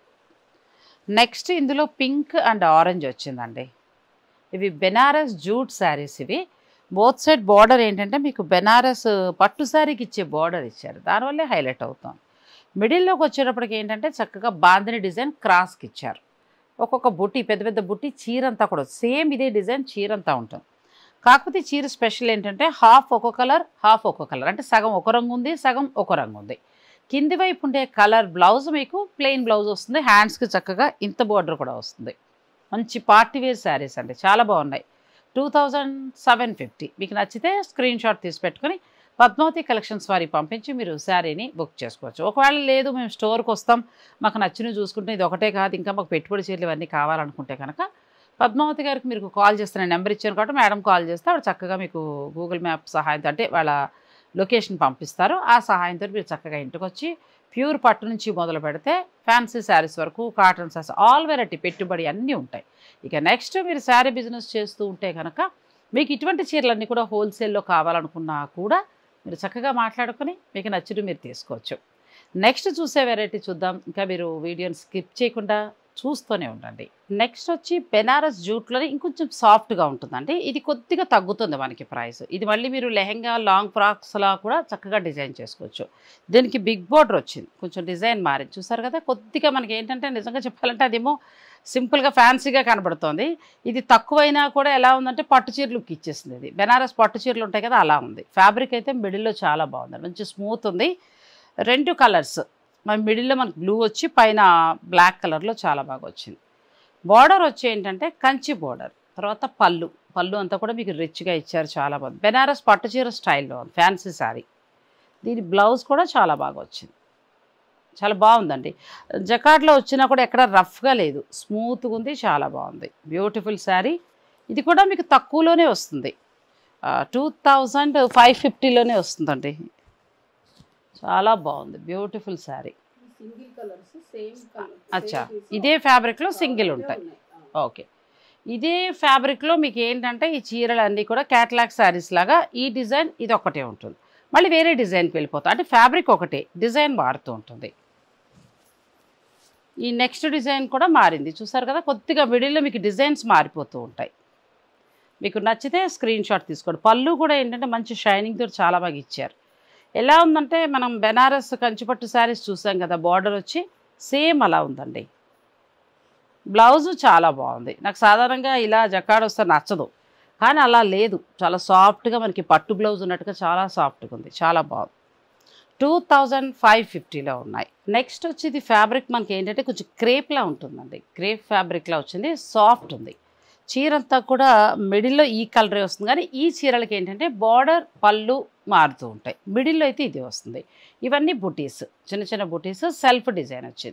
నెక్స్ట్ ఇందులో పింక్ అండ్ ఆరెంజ్ వచ్చిందండి. ఇవి బెనారస్ జూట్ శారీస్. ఇవి బోత్ సైడ్ బార్డర్ ఏంటంటే మీకు బెనారస్ పట్టు శారీకి ఇచ్చే బార్డర్ ఇచ్చారు, దానివల్లే హైలైట్ అవుతాం. మిడిల్లోకి వచ్చేటప్పటికి ఏంటంటే చక్కగా బాందిని డిజైన్ క్రాస్కి ఇచ్చారు. ఒక్కొక్క బుట్టి, పెద్ద పెద్ద బుట్టి, చీరంతా కూడా సేమ్ ఇదే డిజైన్ చీరంతా ఉంటుంది. కాకపోతే చీర స్పెషల్ ఏంటంటే హాఫ్ ఒక కలర్, హాఫ్ ఒక కలర్, అంటే సగం ఒక రంగు ఉంది, సగం ఒక రంగు ఉంది. కింది వైపు ఉండే కలర్ బ్లౌజ్ మీకు ప్లెయిన్ బ్లౌజ్ వస్తుంది, హ్యాండ్స్కి చక్కగా ఇంత బార్డర్ కూడా వస్తుంది. మంచి పార్టీ వేర్ శారీస్ అండి, చాలా బాగున్నాయి. టూ థౌజండ్ సెవెన్ ఫిఫ్టీ మీకు నచ్చితే స్క్రీన్ షాట్ తీసి పెట్టుకొని పద్మావతి కలెక్షన్స్ వారికి పంపించి మీరు శారీని బుక్ చేసుకోవచ్చు. ఒకవేళ లేదు మేము స్టోర్కి వస్తాం, మాకు నచ్చినవి చూసుకుంటే ఇది ఒకటే కాదు ఇంకా మాకు పెట్టుబడి చీరలు ఇవన్నీ కావాలనుకుంటే కనుక పద్మావతి గారికి మీరు కాల్ చేస్తున్న నెంబర్ ఇచ్చారు కాబట్టి మేడం కాల్ చేస్తే ఆవిడ చక్కగా మీకు గూగుల్ మ్యాప్ సహాయంతో అంటే వాళ్ళ లొకేషన్ పంపిస్తారు. ఆ సహాయంతో మీరు చక్కగా ఇంటికి వచ్చి ప్యూర్ పట్టు నుంచి మొదలు పెడితే ఫ్యాన్సీ శారీస్ వరకు కాటన్ శారీస్ ఆల్ వెరైటీ పెట్టుబడి అన్నీ ఉంటాయి. ఇక నెక్స్ట్ మీరు శారీ బిజినెస్ చేస్తూ ఉంటే కనుక మీకు ఇటువంటి చీరలన్నీ కూడా హోల్సేల్లో కావాలనుకున్నా కూడా మీరు చక్కగా మాట్లాడుకొని మీకు నచ్చినవి మీరు తీసుకోవచ్చు. నెక్స్ట్ చూసే వెరైటీ చూద్దాం. ఇంకా మీరు వీడియోని స్కిప్ చేయకుండా చూస్తూనే ఉండండి. నెక్స్ట్ వచ్చి బెనారస్ జూట్లోనే ఇంకొంచెం సాఫ్ట్గా ఉంటుందండి. ఇది కొద్దిగా తగ్గుతుంది మనకి ప్రైస్. ఇది మళ్ళీ మీరు లెహెంగా లాంగ్ ఫ్రాక్స్లా కూడా చక్కగా డిజైన్ చేసుకోవచ్చు. దీనికి బిగ్ బోర్డర్ వచ్చింది, కొంచెం డిజైన్ మారింది చూసారు కదా. కొద్దిగా మనకి ఏంటంటే నిజంగా చెప్పాలంటే అదేమో సింపుల్గా ఫ్యాన్సీగా కనబడుతోంది. ఇది తక్కువైనా కూడా ఎలా ఉందంటే పట్టు చీర లుక్ ఇచ్చేసింది. ఇది బెనారస్ పట్టు చీరలు ఉంటాయి కదా, అలా ఉంది. ఫ్యాబ్రిక్ అయితే మిడిల్లో చాలా బాగుంది, మంచి స్మూత్ ఉంది. రెండు కలర్స్, మన మిడిల్లో మనకు బ్లూ వచ్చి పైన బ్లాక్ కలర్లో చాలా బాగా వచ్చింది. బార్డర్ వచ్చి ఏంటంటే కంచి బార్డర్, తర్వాత పళ్ళు పళ్ళు అంతా కూడా మీకు రిచ్గా ఇచ్చారు, చాలా బాగుంది. బెనారస్ పట్టు చీర స్టైల్లో ఉంది, ఫ్యాన్సీ శారీ. దీని బ్లౌజ్ కూడా చాలా బాగా వచ్చింది, చాలా బాగుందండి. జకార్డ్లో వచ్చినా కూడా ఎక్కడ రఫ్గా లేదు, స్మూత్గా ఉంది, చాలా బాగుంది. బ్యూటిఫుల్ శారీ. ఇది కూడా మీకు తక్కువలోనే వస్తుంది, టూ థౌజండ్ ఫైవ్ ఫిఫ్టీలోనే వస్తుందండి. చాలా బాగుంది, బ్యూటిఫుల్ శారీ. అచ్చా, ఇదే ఫ్యాబ్రిక్లో సింగిల్ ఉంటాయి. ఓకే, ఇదే ఫ్యాబ్రిక్లో మీకు ఏంటంటే ఈ చీరలు అన్నీ కూడా క్యాటలాగ్ శారీస్ లాగా ఈ డిజైన్ ఇది ఒకటే ఉంటుంది, మళ్ళీ వేరే డిజైన్కి వెళ్ళిపోతాం. అంటే ఫ్యాబ్రిక్ ఒకటే, డిజైన్ మారుతూ ఉంటుంది. ఈ నెక్స్ట్ డిజైన్ కూడా మారింది చూసారు కదా, కొద్దిగా మిడిల్లో మీకు డిజైన్స్ మారిపోతూ ఉంటాయి. మీకు నచ్చితే స్క్రీన్ షాట్ తీసుకోండి. పళ్ళు కూడా ఏంటంటే మంచి షైనింగ్తో చాలా బాగా ఇచ్చారు. ఎలా ఉందంటే మనం బెనారస్ కంచిపట్టు శారీస్ చూసాం కదా, బార్డర్ వచ్చి సేమ్ అలా ఉందండి. బ్లౌజు చాలా బాగుంది. నాకు సాధారణంగా ఇలా జకాడ్ వస్తే నచ్చదు, కానీ అలా లేదు, చాలా సాఫ్ట్గా మనకి పట్టు బ్లౌజ్ ఉన్నట్టుగా చాలా సాఫ్ట్గా ఉంది, చాలా బాగుంది. టూ థౌజండ్ ఫైవ్ ఫిఫ్టీలో ఉన్నాయి. నెక్స్ట్ వచ్చి ఇది ఫ్యాబ్రిక్ మనకి ఏంటంటే కొంచెం క్రేప్లా ఉంటుందండి, క్రేప్ ఫ్యాబ్రిక్లా వచ్చింది, సాఫ్ట్ ఉంది. చీరంతా కూడా మిడిల్లో ఈ కలరే వస్తుంది, కానీ ఈ చీరలకి ఏంటంటే బార్డర్ పళ్ళు మారుతూ ఉంటాయి. మిడిల్లో అయితే ఇది వస్తుంది. ఇవన్నీ బుటీస్, చిన్న చిన్న బుటీస్, సెల్ఫ్ డిజైన్ వచ్చింది.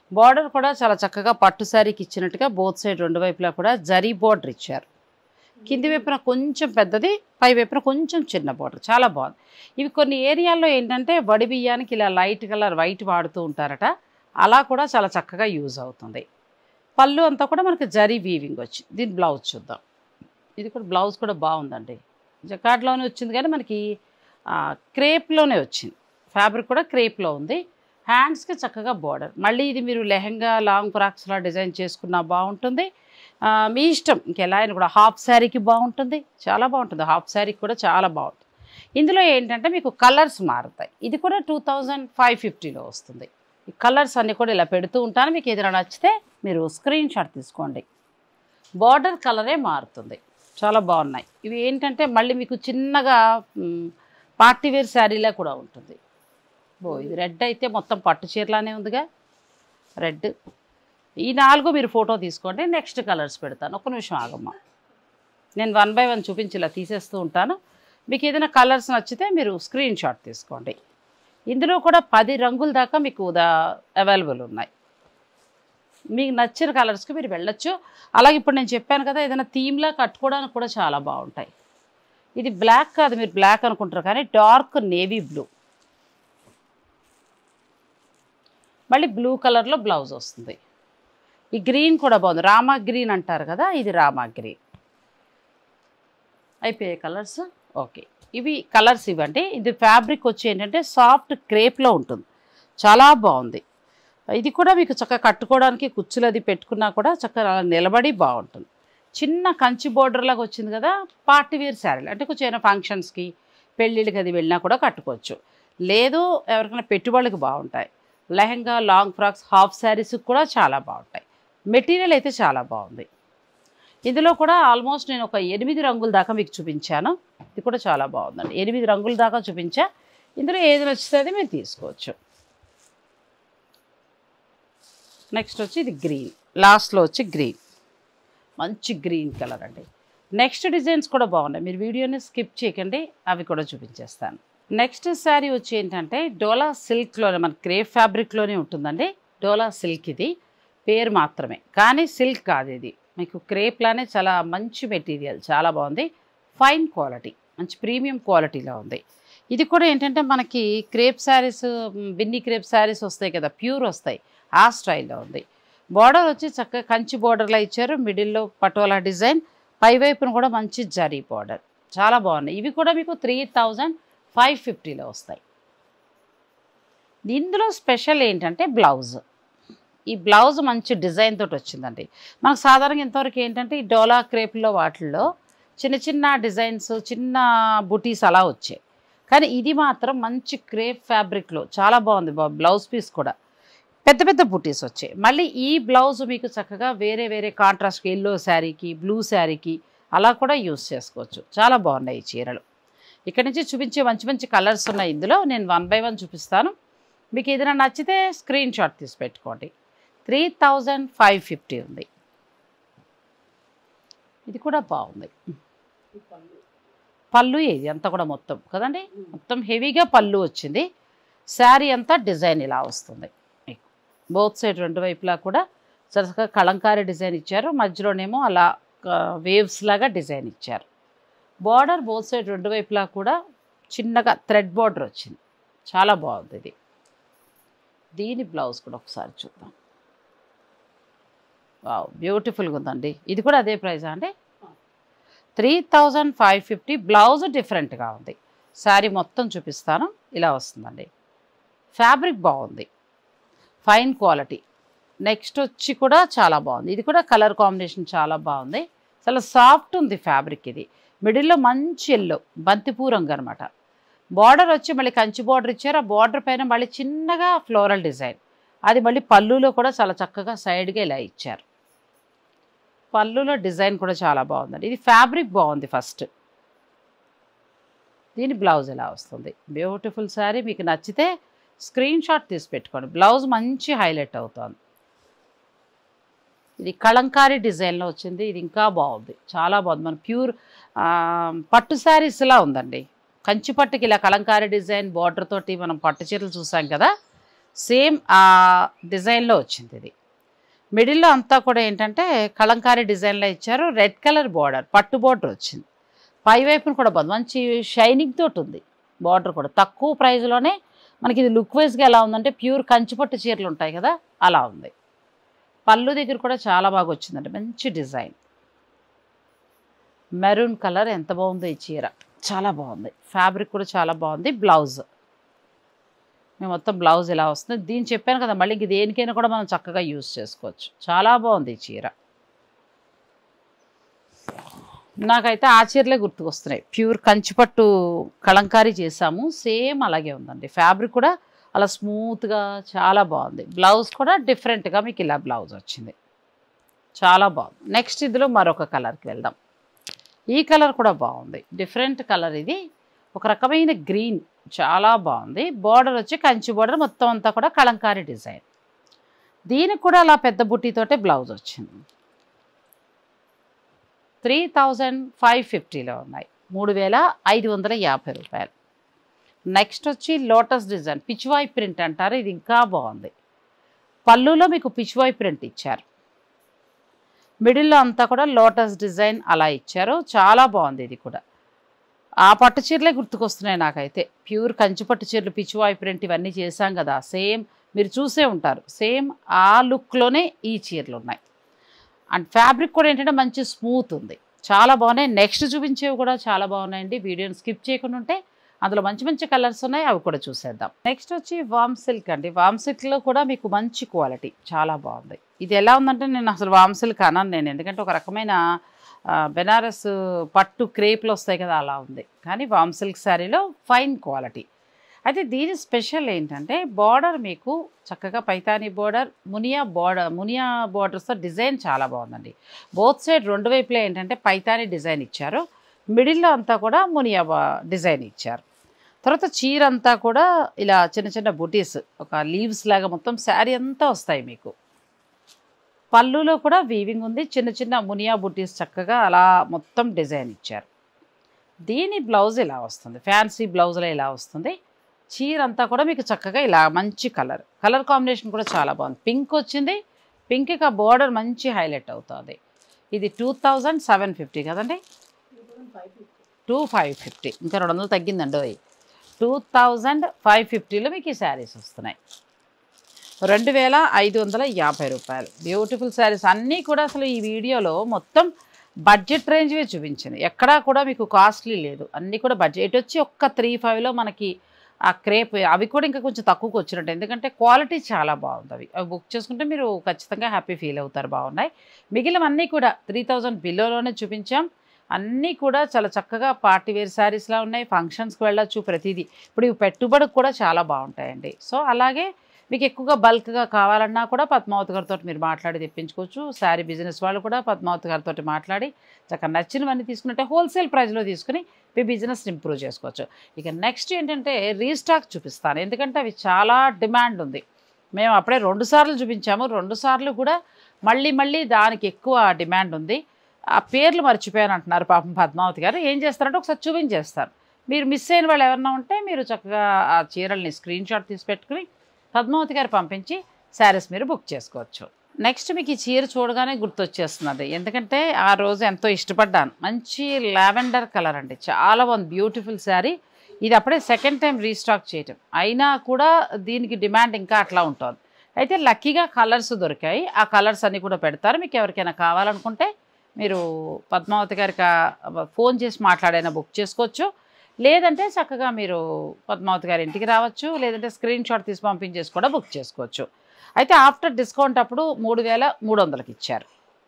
బార్డర్ కూడా చాలా చక్కగా పట్టు శారీకి ఇచ్చినట్టుగా బోత్ సైడ్ రెండు వైపులా కూడా జరీ బార్డర్ ఇచ్చారు. కింది వైపున కొంచెం పెద్దది, పై వైపున కొంచెం చిన్న బార్డర్, చాలా బాగుంది. ఇవి కొన్ని ఏరియాల్లో ఏంటంటే వడి బియ్యానికి ఇలా లైట్ కలర్ వైట్ వాడుతూ ఉంటారట, అలా కూడా చాలా చక్కగా యూజ్ అవుతుంది. పళ్ళు అంతా కూడా మనకి జరీ వీవింగ్ వచ్చి. దీని బ్లౌజ్ చూద్దాం. ఇది కూడా బ్లౌజ్ కూడా బాగుందండి. జకార్డ్లోనే వచ్చింది కానీ మనకి క్రేప్లోనే వచ్చింది. ఫ్యాబ్రిక్ కూడా క్రేప్లో ఉంది. హ్యాండ్స్కి చక్కగా బార్డర్. మళ్ళీ ఇది మీరు లెహంగా లాంగ్ ఫ్రాక్స్లా డిజైన్ చేసుకున్నా బాగుంటుంది. మీ ఇష్టం ఇంకెలా అయినా కూడా. హాఫ్ శారీకి బాగుంటుంది, చాలా బాగుంటుంది. హాఫ్ శారీకి కూడా చాలా బాగుంటుంది. ఇందులో ఏంటంటే మీకు కలర్స్ మారుతాయి. ఇది కూడా టూ థౌజండ్ ఫైవ్ ఫిఫ్టీలో వస్తుంది. ఈ కలర్స్ అన్నీ కూడా ఇలా పెడుతూ ఉంటాను. మీకు ఏదైనా నచ్చితే మీరు స్క్రీన్ షాట్ తీసుకోండి. బార్డర్ కలరే మారుతుంది, చాలా బాగున్నాయి. ఇవి ఏంటంటే మళ్ళీ మీకు చిన్నగా పార్టీవేర్ శారీలా కూడా ఉంటుంది. బో ఇది రెడ్ అయితే మొత్తం పట్టు చీరలానే ఉందిగా రెడ్. ఈ నాలుగు మీరు ఫోటో తీసుకోండి, నెక్స్ట్ కలర్స్ పెడతాను. ఒక్క నిమిషం ఆగమ్మా, నేను వన్ బై వన్ చూపించి ఇలా తీసేస్తూ ఉంటాను. మీకు ఏదైనా కలర్స్ నచ్చితే మీరు స్క్రీన్ షాట్ తీసుకోండి. ఇందులో కూడా పది రంగుల దాకా మీకు అవైలబుల్ ఉన్నాయి. మీకు నచ్చిన కలర్స్కి మీరు వెళ్ళొచ్చు. అలాగే ఇప్పుడు నేను చెప్పాను కదా, ఏదైనా థీమ్లా కట్టుకోవడానికి కూడా చాలా బాగుంటాయి. ఇది బ్లాక్ కాదు, మీరు బ్లాక్ అనుకుంటారు కానీ డార్క్ నేవీ బ్లూ, మళ్ళీ బ్లూ కలర్లో బ్లౌజ్ వస్తుంది. ఈ గ్రీన్ కూడా బాగుంది, రామా గ్రీన్ అంటారు కదా, ఇది రామా గ్రీన్. అయిపోయాయి కలర్స్. ఓకే, ఇవి కలర్స్ ఇవ్వండి. ఇది ఫ్యాబ్రిక్ వచ్చి ఏంటంటే సాఫ్ట్ క్రేప్లో ఉంటుంది, చాలా బాగుంది. ఇది కూడా మీకు చక్కగా కట్టుకోవడానికి కుచ్చులు అది పెట్టుకున్నా కూడా చక్కగా నిలబడి బాగుంటుంది. చిన్న కంచి బోర్డర్ లాగా వచ్చింది కదా, పార్టీవేర్ శారీలు అంటే కొంచెం ఏమైనా ఫంక్షన్స్కి పెళ్ళిళ్ళకి అది వెళ్ళినా కూడా కట్టుకోవచ్చు. లేదు ఎవరికైనా పెట్టుబడులకు బాగుంటాయి. లెహంగా లాంగ్ ఫ్రాక్స్ హాఫ్ శారీస్కి కూడా చాలా బాగుంటాయి. మెటీరియల్ అయితే చాలా బాగుంది. ఇందులో కూడా ఆల్మోస్ట్ నేను ఒక ఎనిమిది రంగుల దాకా మీకు చూపించాను. ఇది కూడా చాలా బాగుందండి. ఎనిమిది రంగుల దాకా చూపించా. ఇందులో ఏది నచ్చితే మీరు తీసుకోవచ్చు. నెక్స్ట్ వచ్చి ఇది గ్రీన్, లాస్ట్లో వచ్చి గ్రీన్, మంచి గ్రీన్ కలర్ అండి. నెక్స్ట్ డిజైన్స్ కూడా బాగున్నాయి, మీరు వీడియోని స్కిప్ చేయకండి, అవి కూడా చూపించేస్తాను. నెక్స్ట్ శారీ వచ్చి ఏంటంటే డోలా సిల్క్లోనే, మన క్రేప్ ఫ్యాబ్రిక్లోనే ఉంటుందండి. డోలా సిల్క్ ఇది పేరు మాత్రమే, కానీ సిల్క్ కాదు. ఇది మీకు క్రేప్లానే చాలా మంచి మెటీరియల్, చాలా బాగుంది. ఫైన్ క్వాలిటీ, మంచి ప్రీమియం క్వాలిటీలో ఉంది. ఇది కూడా ఏంటంటే మనకి క్రేప్ శారీస్, బిన్ని క్రేప్ శారీస్ వస్తాయి కదా, ప్యూర్ వస్తాయి, ఆ స్టైల్లో ఉంది. బార్డర్ వచ్చి చక్కగా కంచి బార్డర్లా ఇచ్చారు. మిడిల్లో పటోలా డిజైన్, పైవైపున కూడా మంచి జరీ బార్డర్, చాలా బాగున్నాయి. ఇవి కూడా మీకు త్రీ థౌజండ్ ఫైవ్ ఫిఫ్టీలో వస్తాయి. ఇందులో స్పెషల్ ఏంటంటే బ్లౌజ్. ఈ బ్లౌజ్ మంచి డిజైన్ తోటి వచ్చిందండి. మనకు సాధారణంగా ఇంతవరకు ఏంటంటే ఈ డోలా క్రేప్లో వాటిల్లో చిన్న చిన్న డిజైన్స్, చిన్న బుటీస్ అలా వచ్చాయి. కానీ ఇది మాత్రం మంచి క్రేప్ ఫ్యాబ్రిక్లో చాలా బాగుంది. బ్లౌజ్ పీస్ కూడా పెద్ద పెద్ద బుటీస్ వచ్చాయి. మళ్ళీ ఈ బ్లౌజ్ మీకు చక్కగా వేరే వేరే కాంట్రాస్ట్ ఎల్లో శారీకి, బ్లూ శారీకి అలా కూడా యూస్ చేసుకోవచ్చు. చాలా బాగున్నాయి ఈ చీరలు. ఇక్కడ నుంచి చూపించే మంచి మంచి కలర్స్ ఉన్నాయి. ఇందులో నేను వన్ బై వన్ చూపిస్తాను. మీకు ఏదైనా నచ్చితే స్క్రీన్ షాట్ తీసి పెట్టుకోండి. త్రీ థౌజండ్ ఫైవ్ ఫిఫ్టీ ఉంది. ఇది కూడా బాగుంది. పళ్ళు ఇది అంతా కూడా మొత్తం కదండి, మొత్తం హెవీగా పళ్ళు వచ్చింది. శారీ అంతా డిజైన్ ఇలా వస్తుంది. బోత్ సైడ్ రెండు వైపులా కూడా చక్కగా కలంకారీ డిజైన్ ఇచ్చారు. మధ్యలోనేమో అలా వేవ్స్ లాగా డిజైన్ ఇచ్చారు. బార్డర్ బోత్ సైడ్ రెండు వైపులా కూడా చిన్నగా థ్రెడ్ బార్డర్ వచ్చింది, చాలా బాగుంది. ఇది దీని బ్లౌజ్ కూడా ఒకసారి చూద్దాం. వావ్, బ్యూటిఫుల్గా ఉందండి. ఇది కూడా అదే ప్రైజా అండి? Three thousand five fifty. Blouse డిఫరెంట్గా ఉంది. శారీ మొత్తం చూపిస్తాను, ఇలా వస్తుందండి. ఫ్యాబ్రిక్ బాగుంది, ఫైన్ క్వాలిటీ. నెక్స్ట్ వచ్చి కూడా చాలా బాగుంది. ఇది కూడా కలర్ కాంబినేషన్ చాలా బాగుంది, చాలా సాఫ్ట్ ఉంది ఫ్యాబ్రిక్. ఇది మిడిల్లో మంచి ఎల్లో బంతిపూ రంగు అనమాట. బార్డర్ వచ్చి మళ్ళీ కంచి బార్డర్ ఇచ్చారు. ఆ బార్డర్ పైన మళ్ళీ చిన్నగా ఫ్లోరల్ డిజైన్, అది మళ్ళీ పళ్ళులో కూడా చాలా చక్కగా సైడ్గా ఇలా ఇచ్చారు. పళ్ళులో డిజైన్ కూడా చాలా బాగుందండి. ఇది ఫ్యాబ్రిక్ బాగుంది. ఫస్ట్ దీని బ్లౌజ్ ఇలా వస్తుంది. బ్యూటిఫుల్ శారీ. మీకు నచ్చితే స్క్రీన్ షాట్ తీసి పెట్టుకోండి. బ్లౌజ్ మంచి హైలైట్ అవుతుంది. ఇది కలంకారీ డిజైన్లో వచ్చింది. ఇది ఇంకా బాగుంది, చాలా బాగుంది. మన ప్యూర్ పట్టు శారీస్లా ఉందండి. కంచి పట్టుకి ఇలా కలంకారీ డిజైన్ బార్డర్ తోటి మనం పట్టు చీరలు చూసాం కదా, సేమ్ ఆ డిజైన్లో వచ్చింది. ఇది మిడిల్లో అంతా కూడా ఏంటంటే కలంకారీ డిజైన్లో ఇచ్చారు. రెడ్ కలర్ బార్డర్, పట్టు బార్డర్ వచ్చింది. పై వైపున కూడా బాగుంది, మంచి షైనింగ్ తోటి ఉంది బార్డర్ కూడా. తక్కువ ప్రైస్లోనే మనకి ఇది లుక్ వైజ్గా ఎలా ఉందంటే ప్యూర్ కంచిపట్టు చీరలు ఉంటాయి కదా అలా ఉంది. పళ్ళు దగ్గర కూడా చాలా బాగా వచ్చిందండి, మంచి డిజైన్. మెరూన్ కలర్ ఎంత బాగుందో ఈ చీర, చాలా బాగుంది. ఫ్యాబ్రిక్ కూడా చాలా బాగుంది. బ్లౌజ్ మేము మొత్తం బ్లౌజ్ ఇలా వస్తుంది. దీన్ని చెప్పాను కదా మళ్ళీ ఇంక దేనికైనా కూడా మనం చక్కగా యూజ్ చేసుకోవచ్చు. చాలా బాగుంది ఈ చీర. నాకైతే ఆ చీరలే గుర్తుకొస్తున్నాయి. ప్యూర్ కంచిపట్టు కలంకారీ చేసాము, సేమ్ అలాగే ఉందండి. ఫ్యాబ్రిక్ కూడా అలా స్మూత్గా చాలా బాగుంది. బ్లౌజ్ కూడా డిఫరెంట్గా మీకు ఇలా బ్లౌజ్ వచ్చింది, చాలా బాగుంది. నెక్స్ట్ ఇందులో మరొక కలర్కి వెళ్దాం. ఈ కలర్ కూడా బాగుంది, డిఫరెంట్ కలర్. ఇది ఒక రకమైన గ్రీన్, చాలా బాగుంది. బార్డర్ వచ్చి కంచి బార్డర్, మొత్తం అంతా కూడా కలంకారీ డిజైన్. దీనికి కూడా అలా పెద్ద బుట్టితోటే బ్లౌజ్ వచ్చింది. త్రీ థౌజండ్ ఫైవ్ ఫిఫ్టీలో ఉన్నాయి, మూడు వేల ఐదు వందల యాభై రూపాయలు. నెక్స్ట్ వచ్చి లోటస్ డిజైన్, పిచ్వాయ్ ప్రింట్ అంటారు. ఇది ఇంకా బాగుంది. పళ్ళులో మీకు పిచ్వాయ్ ప్రింట్ ఇచ్చారు, మిడిల్లో అంతా కూడా లోటస్ డిజైన్ అలా ఇచ్చారు. చాలా బాగుంది. ఇది కూడా ఆ పట్టు చీరలే గుర్తుకొస్తున్నాయి నాకైతే. ప్యూర్ కంచిపట్టు చీరలు, పిచ్వాయ్ ప్రింట్ ఇవన్నీ చేశాం కదా, సేమ్ మీరు చూసే ఉంటారు. సేమ్ ఆ లుక్లోనే ఈ చీరలు ఉన్నాయి. అండ్ ఫ్యాబ్రిక్ కూడా ఏంటంటే మంచి స్మూత్ ఉంది, చాలా బాగున్నాయి. నెక్స్ట్ చూపించేవి కూడా చాలా బాగున్నాయండి. వీడియోని స్కిప్ చేయకుండా ఉంటే అందులో మంచి మంచి కలర్స్ ఉన్నాయి, అవి కూడా చూసేద్దాం. నెక్స్ట్ వచ్చి వామ్ సిల్క్ అండి. వామ్ సిల్క్లో కూడా మీకు మంచి క్వాలిటీ, చాలా బాగుంది. ఇది ఎలా ఉందంటే నేను అసలు వామ్ సిల్క్ అన్నాను నేను, ఎందుకంటే ఒక రకమైన బెనారస్ పట్టు క్రేప్లు వస్తాయి కదా అలా ఉంది. కానీ వామ్ సిల్క్ శారీలో ఫైన్ క్వాలిటీ. అయితే దీని స్పెషల్ ఏంటంటే బార్డర్ మీకు చక్కగా పైతానీ బార్డర్, మునియా బార్డర్, మునియా బార్డర్స్తో డిజైన్ చాలా బాగుందండి. బోత్ సైడ్ రెండు వైపులా ఏంటంటే పైతానీ డిజైన్ ఇచ్చారు, మిడిల్లో అంతా కూడా మునియా డిజైన్ ఇచ్చారు. తర్వాత చీర అంతా కూడా ఇలా చిన్న చిన్న బుటీస్, ఒక లీవ్స్ లాగా మొత్తం శారీ అంతా వస్తాయి మీకు. పళ్ళులో కూడా వీవింగ్ ఉంది, చిన్న చిన్న మునియా బుటీస్ చక్కగా అలా మొత్తం డిజైన్ ఇచ్చారు. దీని బ్లౌజ్ ఇలా వస్తుంది, ఫ్యాన్సీ బ్లౌజ్లో ఇలా వస్తుంది. చీర అంతా కూడా మీకు చక్కగా ఇలా మంచి కలర్, కలర్ కాంబినేషన్ కూడా చాలా బాగుంది. పింక్ వచ్చింది, పింక్కి ఆ బార్డర్ మంచి హైలైట్ అవుతుంది. ఇది టూ థౌజండ్ సెవెన్ ఫిఫ్టీ కదండి, టూ ఫైవ్ ఫిఫ్టీ ఇంకా రెండు వందలు తగ్గిందండి. టూ థౌజండ్ ఫైవ్ ఫిఫ్టీలో మీకు ఈ శారీస్ వస్తున్నాయి, రెండు వేల ఐదు వందల యాభై రూపాయలు. బ్యూటిఫుల్ శారీస్ అన్నీ కూడా అసలు ఈ వీడియోలో మొత్తం బడ్జెట్ రేంజ్వే చూపించింది, ఎక్కడా కూడా మీకు కాస్ట్లీ లేదు. అన్నీ కూడా బడ్జెట్ వచ్చి ఒక్క త్రీ ఫైవ్లో మనకి ఆ క్రేప్ అవి కూడా ఇంకా కొంచెం తక్కువకి వచ్చినట్టు, ఎందుకంటే క్వాలిటీ చాలా బాగుంది. అవి అవి బుక్ చేసుకుంటే మీరు ఖచ్చితంగా హ్యాపీ ఫీల్ అవుతారు, బాగున్నాయి. మిగిలినవన్నీ కూడా త్రీ థౌజండ్ బిలోలోనే చూపించాం. అన్నీ కూడా చాలా చక్కగా పార్టీ వేర్ శారీస్లా ఉన్నాయి, ఫంక్షన్స్కి వెళ్ళొచ్చు ప్రతిదీ. ఇప్పుడు ఇవి పెట్టుబడికి కూడా చాలా బాగుంటాయండి. సో అలాగే మీకు ఎక్కువగా బల్క్గా కావాలన్నా కూడా పద్మావతి గారితో మీరు మాట్లాడి తెప్పించుకోవచ్చు. శారీ బిజినెస్ వాళ్ళు కూడా పద్మావతి గారితో మాట్లాడి చక్కగా నచ్చినవన్నీ తీసుకున్నట్టే హోల్సేల్ ప్రైస్లో తీసుకుని మీ బిజినెస్ ఇంప్రూవ్ చేసుకోవచ్చు. ఇక నెక్స్ట్ ఏంటంటే రీస్టాక్ చూపిస్తాను, ఎందుకంటే అవి చాలా డిమాండ్ ఉంది. మేము అప్పుడే రెండు సార్లు చూపించాము, రెండు సార్లు కూడా మళ్ళీ మళ్ళీ దానికి ఎక్కువ డిమాండ్ ఉంది. ఆ పేర్లు మర్చిపోయాను అంటున్నారు పాపం పద్మావతి గారు. ఏం చేస్తారంటే ఒకసారి చూపించేస్తారు, మీరు మిస్ అయిన వాళ్ళు ఎవరన్నా ఉంటే మీరు చక్కగా ఆ చీరల్ని స్క్రీన్ షాట్ తీసి పెట్టుకుని పద్మావతి గారు పంపించి శారీస్ మీరు బుక్ చేసుకోవచ్చు. నెక్స్ట్ మీకు ఈ చీర చూడగానే గుర్తొచ్చేస్తున్నది, ఎందుకంటే ఆ రోజు ఎంతో ఇష్టపడ్డాను. మంచి లావెండర్ కలర్ అండి, చాలా బాగుంది, బ్యూటిఫుల్ శారీ. ఇది అప్పుడే సెకండ్ టైం రీస్టాక్ చేయటం అయినా కూడా దీనికి డిమాండ్ ఇంకా అట్లా ఉంటుంది. అయితే లక్కీగా కలర్స్ దొరికాయి, ఆ కలర్స్ అన్నీ కూడా పెడతారు. మీకు ఎవరికైనా కావాలనుకుంటే మీరు పద్మావతి గారికి ఫోన్ చేసి మాట్లాడైనా బుక్ చేసుకోవచ్చు, లేదంటే చక్కగా మీరు పద్మావతి గారి ఇంటికి రావచ్చు, లేదంటే స్క్రీన్ షాట్ తీసి పంపించేసి కూడా బుక్ చేసుకోవచ్చు. అయితే ఆఫ్టర్ డిస్కౌంట్ అప్పుడు మూడు వేల మూడు వందలకి ఇచ్చారు.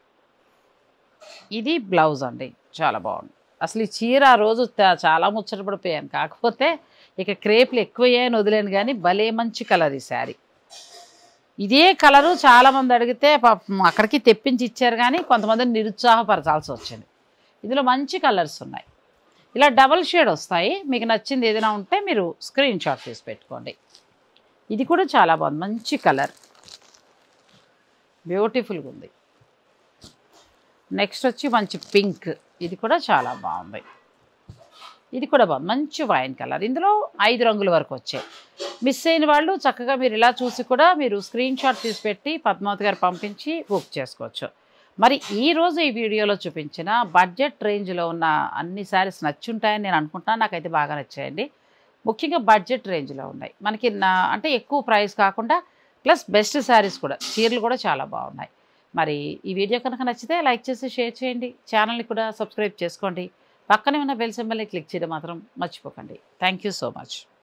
ఇది బ్లౌజ్ అండి, చాలా బాగుంది. అసలు ఈ చీర ఆ రోజు చాలా ముచ్చటపడిపోయాను, కాకపోతే ఇక క్రేప్లు ఎక్కువయ్యాయని వదిలేను, కానీ భలే మంచి కలర్ ఈ శారీ. ఇదే కలరు చాలామంది అడిగితే పాపం అక్కడికి తెప్పించి ఇచ్చారు, కానీ కొంతమందిని నిరుత్సాహపరచాల్సి వచ్చింది. ఇందులో మంచి కలర్స్ ఉన్నాయి, ఇలా డబల్ షేడ్ వస్తాయి. మీకు నచ్చింది ఏదైనా ఉంటే మీరు స్క్రీన్ షాట్ తీసి పెట్టుకోండి. ఇది కూడా చాలా బాగుంది, మంచి కలర్, బ్యూటిఫుల్గా ఉంది. నెక్స్ట్ వచ్చి మంచి పింక్, ఇది కూడా చాలా బాగుంది. ఇది కూడా బాగుంది, మంచి వైన్ కలర్. ఇందులో ఐదు రంగుల వరకు వచ్చాయి. మిస్ అయిన వాళ్ళు చక్కగా మీరు ఇలా చూసి కూడా మీరు స్క్రీన్ షాట్ తీసి పెట్టి పద్మావతి గారు పంపించి బుక్ చేసుకోవచ్చు. మరి ఈరోజు ఈ వీడియోలో చూపించిన బడ్జెట్ రేంజ్లో ఉన్న అన్ని శారీస్ నచ్చుంటాయని నేను అనుకుంటున్నాను. నాకైతే బాగా నచ్చాయండి. ముఖ్యంగా బడ్జెట్ రేంజ్లో ఉన్నాయి మనకి, నా అంటే ఎక్కువ ప్రైస్ కాకుండా ప్లస్ బెస్ట్ శారీస్ కూడా, చీరలు కూడా చాలా బాగున్నాయి. మరి ఈ వీడియో కనుక నచ్చితే లైక్ చేసి షేర్ చేయండి. ఛానల్ని కూడా సబ్స్క్రైబ్ చేసుకోండి. పక్కనే ఉన్న బెల్ సింబల్ని క్లిక్ చేయడం మాత్రం మర్చిపోకండి. Thank you so much.